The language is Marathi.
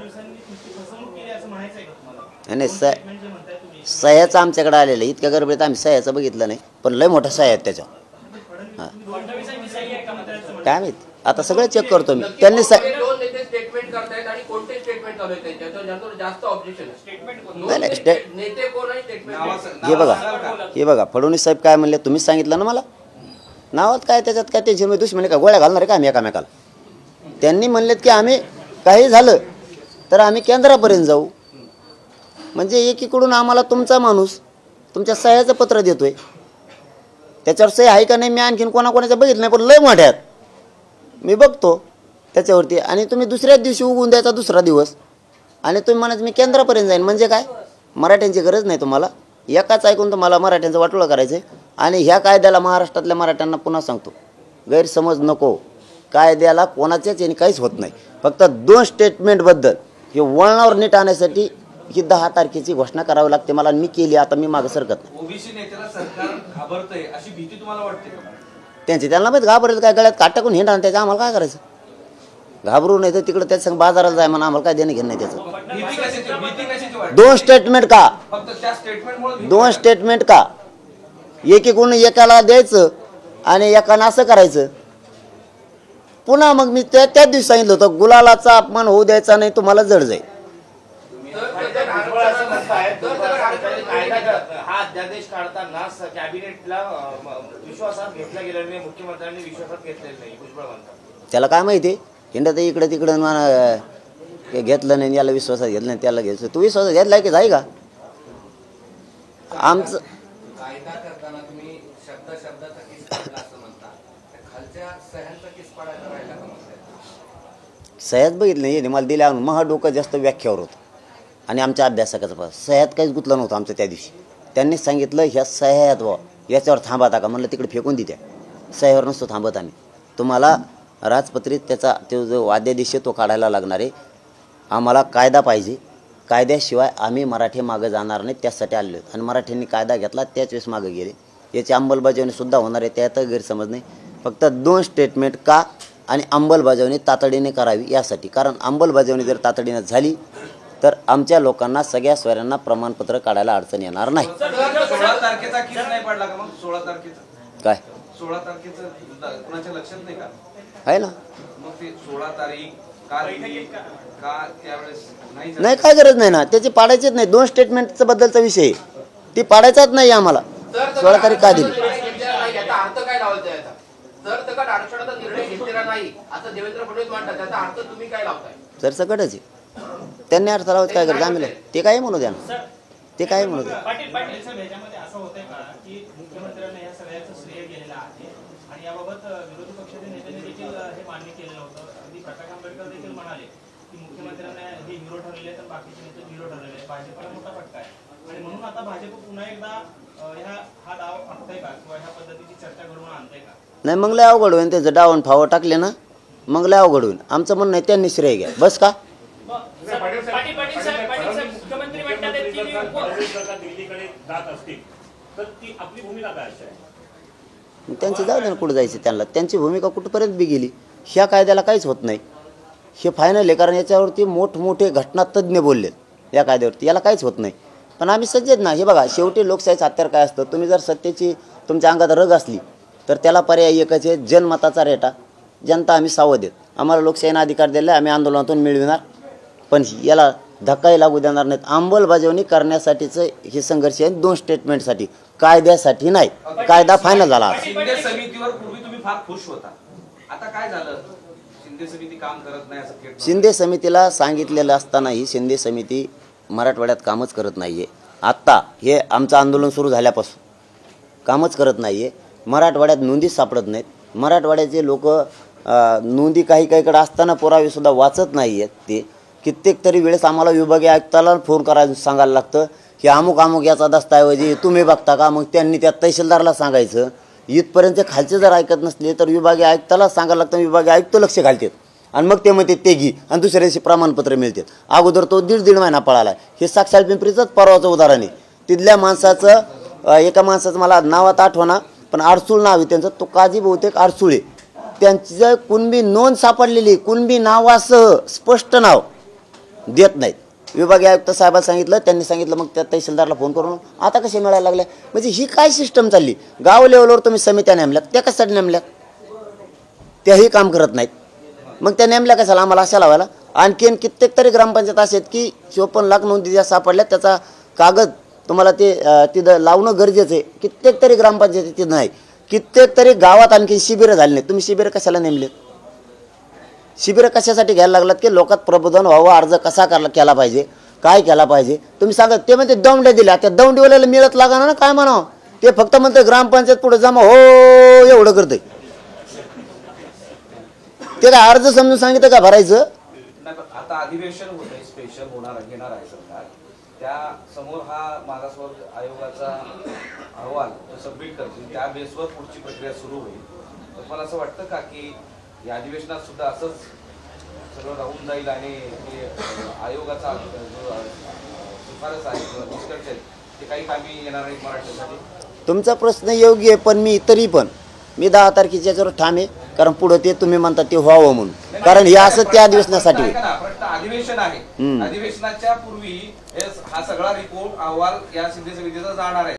नाही सह्याचं आमच्याकडे आलेलं आहे. इतक्या गडबडीत आम्ही सह्याचं बघितलं नाही, पण लय मोठ्या सह्या आहेत त्याच्यावर. हां काय माहिती आता सगळं चेक करतो मी. त्यांनी हे बघा फडणवीस साहेब काय म्हणले तुम्हीच सांगितलं ना मला. नावात काय त्याच्यात काय टेन्शन दुश्मनी का गोळ्या घालणार आहे का आम्ही एकामेकाला. त्यांनी म्हणलेत की आम्ही काही झालं तर आम्ही केंद्रापर्यंत जाऊ. म्हणजे एकीकडून आम्हाला तुमचा माणूस तुमच्या सह्याचं पत्र देतोय, त्याच्यावर सही आहे का नाही मी आणखीन कोणाकोणाचं बघितलं नाही, पण लय मोठ्यात मी बघतो त्याच्यावरती. आणि तुम्ही दुसऱ्याच दिवशी उगवून द्यायचा दुसरा दिवस आणि तुम्ही म्हणायचं मी केंद्रापर्यंत जाईन. म्हणजे काय मराठ्यांची गरज नाही तुम्हाला, एकाच ऐकून तुम्हाला मराठ्यांचं वाटोळं करायचं आहे. आणि ह्या कायद्याला महाराष्ट्रातल्या मराठ्यांना पुन्हा सांगतो गैरसमज नको. कायद्याला कोणाच्याच याने काहीच होत नाही. फक्त 2 स्टेटमेंटबद्दल हे वळणावर नीट आणण्यासाठी ही 10 तारखेची घोषणा करावी लागते मला. मी केली आता मी मागं सरकत नाही. ओबीसी नेत्याला सरकार घाबरतंय अशी भीती तुम्हाला वाटते का? त्यांची त्यांना माहिती घाबरेल काय गळ्यात काट टाकून हिंडा त्याचं आम्हाला काय करायचं. घाबरू नाही तर तिकडे त्याच्या संग बाजाराला जाय म्हणा आम्हाला काय देणं घेणं नाही त्याचं. 2 स्टेटमेंट का फक्त त्या स्टेटमेंटमुळे 2 स्टेटमेंट का एकीकडून एकाला द्यायचं आणि एकानं असं करायचं. पुन्हा मग मी त्याच दिवशी सांगितलं होतं गुलालाचा अपमान होऊ द्यायचा नाही तुम्हाला जड जाईल. हा अध्यादेश काढताना कॅबिनेटला विश्वासात घेतला गेला नाही, मुख्यमंत्र्यांनी विश्वासात घेतलेलं नाही भुजबळ म्हणतात. त्याला काय माहिती हिंडा ते इकडे तिकडे घेतलं नाही याला विश्वासात घेतलं नाही त्याला घ्यायचं. तू विश्वासात घेतलाय की जाई का आमचं कायदा करताना तुम्ही शब्दाचा किस पडला असं म्हणता, खालच्या सह्यांचा किस पडायला राहिला का? सह्यात बघितलं नाही मला दिल्या महा डोकं जास्त व्याख्यावर होतं आणि आमच्या अभ्यासकाचं पास सह्यात काहीच गुतलं नव्हतं आमचं. त्या दिवशी त्यांनीच सांगितलं ह्या सह्यात व याच्यावर थांबता का म्हणलं तिकडे फेकून देत्या. सह्यावर नसतो थांबत आम्ही. तुम्हाला राजपत्रित त्याचा तो जो अध्यादेश तो काढायला लागणार आहे. आम्हाला कायदा पाहिजे, कायद्याशिवाय आम्ही मराठी मागं जाणार नाही त्यासाठी आलेलो आहेत. आणि मराठ्यांनी कायदा घेतला त्याच वेळेस मागं गेले. याची अंमलबजावणीसुद्धा होणार आहे त्यात गैरसमज नाही. फक्त 2 स्टेटमेंट का आणि अंमलबजावणी तातडीने करावी यासाठी. कारण अंमलबजावणी जर तातडीने झाली तर आमच्या लोकांना सगळ्या सोयऱ्यांना प्रमाणपत्र काढायला अडचण येणार नाही. 16 तारखेचा किस नाही पडला का? मग 16 तारखेचा काय 16 तारखेचं कुणाच्या लक्षात नाही का? आहे ना. मग ते 16 तारीख का त्यावेळेस नाही काय गरज नाही ना त्याची पाडायचीच नाही. 2 स्टेटमेंटचा बद्दलचा विषय ती पाडायचाच नाही आम्हाला. 16 तारीख का दिली? अर्थ काय लावायचा याचा? जर तकट आरक्षणाचा निर्णय घेतलेला नाही असं देवेंद्र फडणवीस म्हणतात, त्याचा अर्थ तुम्ही काय लावताय? सर सकटच आहे. त्यांनी अर्थ लावत काय करत आम्ही ते काय म्हणू द्या ना, ते काय म्हणू द्या. पाटील साहेब याच्यामध्ये असं होतंय का की मुख्यमंत्र्यांना या सगळ्याचं श्रेय गेलेलं आहे आणि याबाबत विरोधी पक्षाच्या नेत्यांनी देखील हे मान्य केलेलं होतं. अगदी प्रकाश आंबेडकर देखील म्हणाले की मुख्यमंत्र्यांना हे हिरो ठरलेले तर बाकीचे नेते हिरो ठरलेले आहे. भाजपला मोठा फटका आहे आणि म्हणून आता भाजप पुन्हा एकदा हा डाव आखतंय का किंवा ह्या पद्धतीची चर्चा घडवून आणतंय का? नाही मग लय अवघड होईल त्याचं डावून फावं टाकले ना मग लय अवघड होईल. आमचं म्हणणं नाही त्यांनी श्रेय घ्या बस का. मुख्यमंत्री म्हणतात दिल्लीकडे जात असतील तर ती आपली भूमिका काय आहे? त्यांची जाऊ दे ना कुठं जायचं त्यांना. त्यांची भूमिका कुठपर्यंत बी गेली. ह्या कायद्याला काहीच होत नाही हे फायनल आहे. कारण याच्यावरती मोठमोठे घटनातज्ञ बोललेत या कायद्यावरती. याला काहीच होत नाही. पण आम्ही सज्जेत ना. हे बघा शेवटी लोकशाहीचं हत्यार काय असतं. तुम्ही जर सत्तेची तुमच्या अंगात रग असली तर त्याला पर्याय एकच आहे जनमताचा रेटा. जनता आम्ही सावध आहेत. आम्हाला लोकशाहीने अधिकार दिला आम्ही आंदोलनातून मिळविणार पण याला धक्काही लागू देणार नाहीत. अंमलबजावणी करण्यासाठीचं हे संघर्ष आहे 2 स्टेटमेंटसाठी कायद्यासाठी नाही. कायदा फायनल झाला. शिंदे समितीवर पूर्वी तुम्ही फार खुश होता, आता काय झालं? शिंदे समिती काम करत नाही असं. शिंदे समितीला सांगितलेलं असतानाही शिंदे समिती मराठवाड्यात कामच करत नाहीये. आत्ता हे आमचं आंदोलन सुरू झाल्यापासून कामच करत नाहीये. मराठवाड्यात नोंदीच सापडत नाहीत. मराठवाड्याचे लोक नोंदी काहीकडे असताना पुरावे सुद्धा वाचत नाही आहेत. ते कित्येक तरी वेळेस आम्हाला विभागीय आयुक्ताला फोन करायला सांगायला लागतं की अमुक अमुक याचा दस्तऐवजी तुम्ही बघता का. मग त्यांनी त्या तहसीलदारला सांगायचं. इथपर्यंत खालचे जर ऐकत नसले तर विभागीय आयुक्ताला सांगायला लागतं. विभागीय आयुक्त लक्ष घालतात आणि मग ते म्हणते ते घी आणि दुसऱ्या दिवशी प्रमाणपत्र मिळतात. अगोदर तो 1.5 महिना पळाला. हे साक्षात पिंपरीचंच परवाचं उदाहरण आहे. तिथल्या माणसाचं एका माणसाचं मला नावात आठवणा पण आरसूळ नाव आहे त्यांचं. तो काजी बहुतेक आरसूळे. त्यांचं कुणबी नोंद सापडलेली कुणबी नावासह स्पष्ट नाव देत नाहीत. विभागीय आयुक्त साहेबांना सांगितलं, त्यांनी सांगितलं, मग त्या तहसीलदारला फोन करून आता कसे मिळायला लागले. म्हणजे ही काय सिस्टम चालली. गाव लेवलवर तुम्ही समित्या नेमल्यात, त्या कशासाठी नेमल्यात, त्याही काम करत नाहीत. मग त्या नेमल्या कशाला, आम्हाला अशा लावायला. आणखीन कित्येक तरी ग्रामपंचायत असे आहेत की 54 लाख नोंदी ज्या सापडल्यात त्याचा कागद तुम्हाला ते तिथं लावणं गरजेचं आहे. कित्येक तरी ग्रामपंचायती तिथं नाही. कित्येक तरी गावात आणखी शिबिरं झाली नाहीत. तुम्ही शिबिरं कशाला नेमलेत. शिबिरं कशासाठी घ्यायला लागलात की लोकात प्रबोधन व्हावं, अर्ज कसा केला पाहिजे, काय केला पाहिजे. तुम्ही सांगा, ते म्हणते दौंड्या दिल्या, त्या दौंडीवाल्याला मिळत लागणार ना, काय म्हणावं. ते फक्त म्हणते ग्रामपंचायत पुढे जमा हो एवढं करते. ते काय अर्ज समजून सांगितलं का भरायचं. आता अधिवेशन होते, स्पेशल घेणार आहे सरकार. त्या समोर हा मागासवर्ग आयोगाचा अहवाल सबमिट करतील, त्या बेसवर पुढची प्रक्रिया सुरू होईल. तर मला असं वाटतं का की या अधिवेशनात सुद्धा असंच सगळं राहून जाईल आणि आयोगाचा जो शिफारस आहे किंवा निष्कर्ष आहेत ते काही कामी येणार नाहीत मराठीसाठी. तुमचा प्रश्न योग्य आहे, पण मी 10 तारखेच्या याच्यावर ठाम आहे. कारण पुढे ते तुम्ही म्हणता ते व्हावं म्हणून. कारण हे असं त्या अधिवेशनासाठी होईल. प्रश्न अधिवेशन आहे, अधिवेशनाच्या पूर्वी हा सगळा रिपोर्ट अहवाल या सिंधी समितीचा जाणार आहे.